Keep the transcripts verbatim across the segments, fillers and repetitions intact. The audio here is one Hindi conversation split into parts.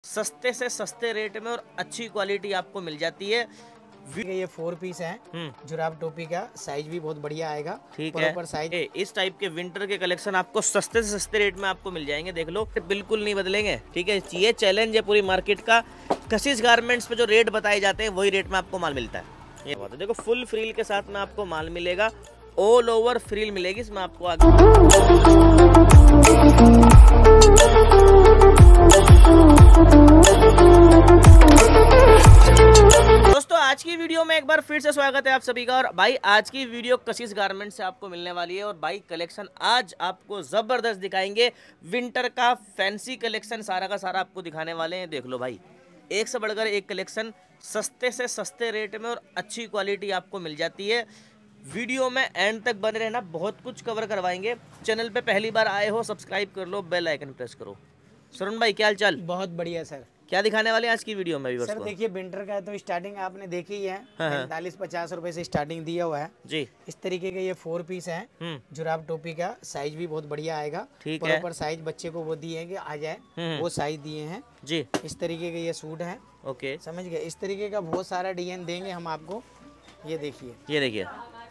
सस्ते से सस्ते रेट में और अच्छी क्वालिटी आपको मिल जाती है। ये फोर पीस है जुराब टोपी का, साइज भी बहुत बढ़िया आएगा। ठीक है, प्रॉपर साइज। इस टाइप के विंटर के कलेक्शन आपको सस्ते से सस्ते रेट में आपको मिल जाएंगे। देख लो, बिल्कुल नहीं बदलेंगे। ठीक है, ये चैलेंज है पूरी मार्केट का। कशिश गारमेंट्स पे जो रेट बताए जाते हैं वही रेट में आपको माल मिलता है। ये बात है, देखो फुल फ्रील के साथ में आपको माल मिलेगा, ऑल ओवर फ्रील मिलेगी इसमें आपको आगे। दोस्तों आज की वीडियो में एक बार फिर से स्वागत है आप सभी का। और भाई आज की वीडियो कशिश गारमेंट से आपको मिलने वाली है। और भाई कलेक्शन आज आपको जबरदस्त दिखाएंगे, विंटर का फैंसी कलेक्शन सारा का सारा आपको दिखाने वाले हैं। देख लो भाई, एक से बढ़कर एक कलेक्शन सस्ते से सस्ते रेट में और अच्छी क्वालिटी आपको मिल जाती है। वीडियो में एंड तक बने रहना, बहुत कुछ कवर करवाएंगे। चैनल पे पहली बार आए हो सब्सक्राइब कर लो, बेल आइकन प्रेस करो। सरुण भाई क्या हाल चाल? बहुत बढ़िया सर। क्या दिखाने वाले हैं आज की वीडियो में? सर देखिए, विंटर का है तो स्टार्टिंग आपने देखी ही है, पैंतालीस पचास रुपए से स्टार्टिंग दिया हुआ है जी। इस तरीके के ये फोर पीस है जुराब टोपी का, साइज भी बहुत बढ़िया आएगा। ठीक है, प्रॉपर साइज बच्चे को वो दिए कि आ जाए वो साइज दिए हैं जी। इस तरीके के ये सूट है, ओके समझ गए। इस तरीके का बहुत सारा डिजाइन देंगे हम आपको। ये देखिए, ये देखिए,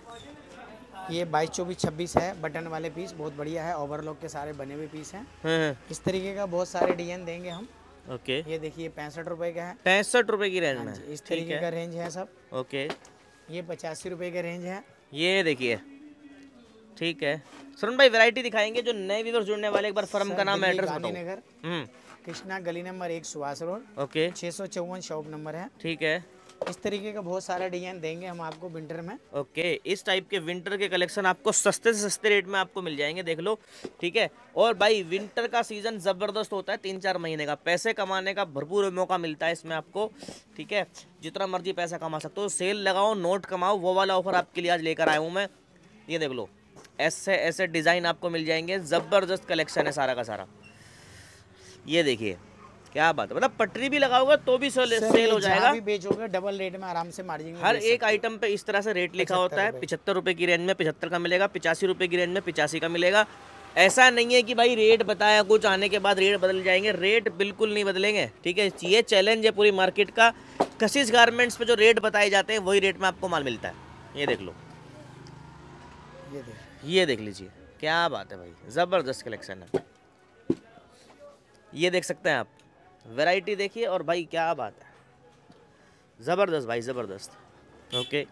ये बाईस चौबीस छब्बीस है, बटन वाले पीस बहुत बढ़िया है, ओवरलॉक के सारे बने हुए पीस हैं। इस तरीके का बहुत सारे डिजाइन देंगे हम। ओके, ये देखिए पैंसठ रुपए का है, पैंसठ रुपए की रेंज में इस तरीके का रेंज है सब। ओके, ये पचासी रुपए का रेंज है। ये देखिए, ठीक है सरुण भाई, वैरायटी दिखाएंगे जो नए व्यूअर्स जुड़ने वाले। एक बार फर्म का नाम, एड्रेस बताओ। गांधीनगर, कृष्णा गली नंबर एक, सुभाष रोड। ओके, छह सौ चौवन शॉप नंबर है। ठीक है, इस तरीके का बहुत सारा डिजाइन देंगे हम आपको विंटर में। ओके, इस टाइप के विंटर के कलेक्शन आपको सस्ते से सस्ते रेट में आपको मिल जाएंगे। देख लो, ठीक है। और भाई विंटर का सीजन जबरदस्त होता है, तीन चार महीने का पैसे कमाने का भरपूर मौका मिलता है इसमें आपको। ठीक है, जितना मर्जी पैसा कमा सकते हो, सेल लगाओ नोट कमाओ, वो वाला ऑफर आपके लिए आज लेकर आया हूँ मैं। ये देख लो, ऐसे ऐसे डिजाइन आपको मिल जाएंगे, जबरदस्त कलेक्शन है सारा का सारा। ये देखिए क्या बात है, मतलब पटरी भी लगाओगे तो भी सेल, सेल हो जाएगा। भी बेचोगे डबल रेट में आराम से मार्जिन। हर एक आइटम पे इस तरह से रेट लिखा होता है। पिछहत्तर रुपए की रेंज में पिछहत्तर का मिलेगा, पिचासी रुपए की रेंज में पिचासी का मिलेगा। ऐसा नहीं है कि भाई रेट बताया कुछ, आने के बाद रेट बदल जाएंगे। रेट बिल्कुल नहीं बदलेंगे। ठीक है, ये चैलेंज है पूरी मार्केट का। कशिश गारमेंट्स पे जो रेट बताए जाते हैं वही रेट में आपको माल मिलता है। ये देख लो, ये देख ये देख लीजिए, क्या बात है भाई, जबरदस्त कलेक्शन है। ये देख सकते हैं आप, वैरायटी देखिए। और भाई क्या बात है, ज़बरदस्त भाई ज़बरदस्त। ओके,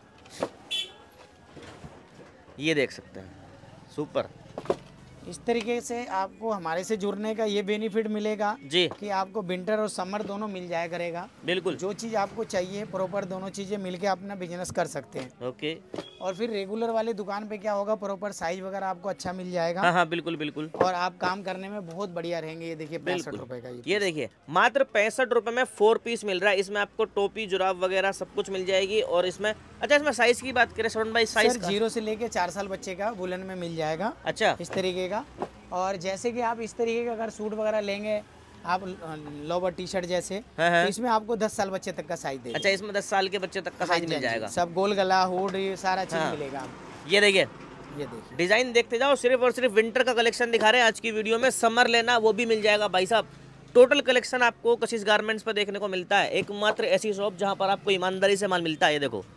ये देख सकते हैं, सुपर। इस तरीके से आपको हमारे से जुड़ने का ये बेनिफिट मिलेगा जी कि आपको विंटर और समर दोनों मिल जाया करेगा। बिल्कुल, जो चीज़ आपको चाहिए प्रॉपर दोनों चीज़ें मिलके अपना बिजनेस कर सकते हैं। ओके, और फिर रेगुलर वाले दुकान पे क्या होगा, प्रॉपर साइज वगैरह आपको अच्छा मिल जाएगा। हाँ हाँ बिल्कुल बिल्कुल, और आप काम करने में बहुत बढ़िया रहेंगे। ये देखिए पैंसठ रुपए का, ये देखिए मात्र पैंसठ रुपए में फोर पीस मिल रहा है। इसमें आपको टोपी जुराब वगैरह सब कुछ मिल जाएगी। और इसमें अच्छा, इसमें साइज की बात करें सरुण भाई, साइज जीरो से लेके चार साल बच्चे का वुलन में मिल जाएगा। अच्छा, इस तरीके का। और जैसे कि आप इस तरीके का अगर सूट वगैरह लेंगे आप, लोवर टी शर्ट जैसे, है है। तो इसमें आपको दस साल बच्चे तक का साइज देगा। अच्छा, इसमें दस साल के बच्चे तक का साइज मिल जाएगा। सब गोल गला, हुड, ये सारा चीज हाँ। मिलेगा। ये देखिए, ये देखिए डिजाइन देखते जाओ। सिर्फ और सिर्फ विंटर का कलेक्शन दिखा रहे हैं आज की वीडियो में। समर लेना वो भी मिल जाएगा भाई साहब। टोटल कलेक्शन आपको कशिश गारमेंट्स पर देखने को मिलता है। एकमात्र ऐसी शॉप जहाँ पर आपको ईमानदारी से माल मिलता है। ये देखो,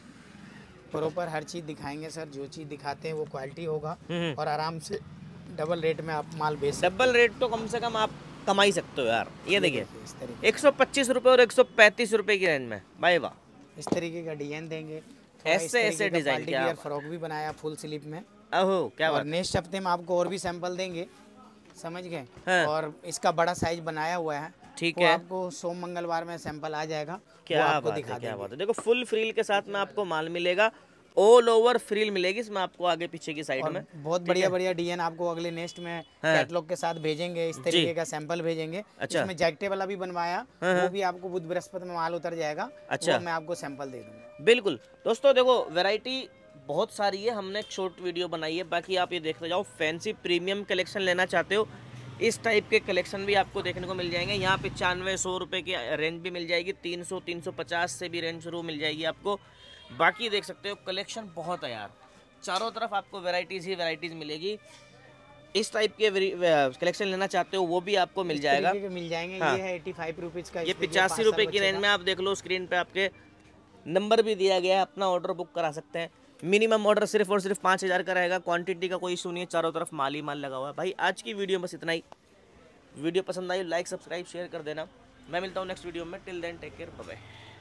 प्रॉपर हर चीज दिखाएंगे सर, जो चीज दिखाते हैं वो क्वालिटी होगा और आराम से डबल रेट में आप माल बेच। डबल रेट तो कम से कम आप कमा ही सकते हो यार। ये देखिए, एक सौ पच्चीस रुपए और एक सौ पैंतीस रुपए की रेंज में, भाई वाह। इस तरीके का डिजाइन देंगे, ऐसे ऐसे डिजाइन क्या फ्रॉक भी बनाया फुल स्लीव में। ओहो क्या बात। नेक्स्ट हफ्ते में आपको और भी सैंपल देंगे, समझ गए हाँ। और इसका बड़ा साइज बनाया हुआ है। ठीक है, आपको सोम मंगलवार में सैंपल आ जाएगा। क्या आपको दिखा, क्या बात है। देखो फुल फ्रील के साथ में आपको माल मिलेगा, ऑल ओवर फ्रील मिलेगी इसमें आपको आगे पीछे की साइड में। बहुत बढ़िया बढ़िया डिजाइन आपको अगले नेक्स्ट में कैटलॉग के साथ भेजेंगे। इस तरीके का सैंपल भेजेंगे। अच्छा, इसमें जैकेट वाला भी बनवाया, वो भी आपको बुध बृहस्पति में माल उतर जाएगा। अच्छा, मैं आपको सैंपल दे दूंगा। बिल्कुल दोस्तों, देखो वैरायटी बहुत सारी है, हमने एक शॉर्ट वीडियो बनाई है। बाकी आप ये देखते जाओ, फैंसी प्रीमियम कलेक्शन लेना चाहते हो, इस टाइप के कलेक्शन भी आपको देखने को मिल जाएंगे। यहाँ पचानवे सौ रुपये की रेंज भी मिल जाएगी, तीन सौ तीन सौ पचास से भी रेंज शुरू मिल जाएगी आपको। बाकी देख सकते हो कलेक्शन बहुत है यार, चारों तरफ आपको वैरायटीज़ ही वैरायटीज़ मिलेगी। इस टाइप के कलेक्शन लेना चाहते हो वो भी आपको मिल जाएगा, मिल जाएंगे। हाँ। ये है एटी फाइव रुपीज़ का, ये पिचासी रुपये की रेंज में। आप देख लो स्क्रीन पे आपके नंबर भी दिया गया है, अपना ऑर्डर बुक करा सकते हैं। मिनिमम ऑर्डर सिर्फ और सिर्फ पाँच हज़ार का रहेगा। क्वांटिटी का कोई इशू नहीं है, चारों तरफ माल ही माल लगा हुआ है। भाई आज की वीडियो में बस इतना ही। वीडियो पसंद आई लाइक सब्सक्राइब शेयर कर देना। मैं मिलता हूँ नेक्स्ट वीडियो में। Till then take care, bye bye.